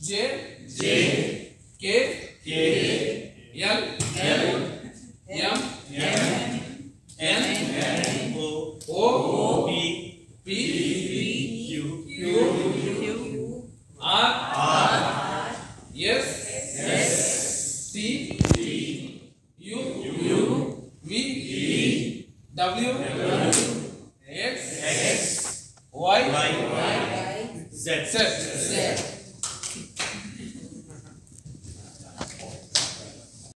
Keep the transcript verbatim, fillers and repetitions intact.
J J K K L L M M N N O O P P Q Q R R S S T T U U V W W X X Y Y Z Z.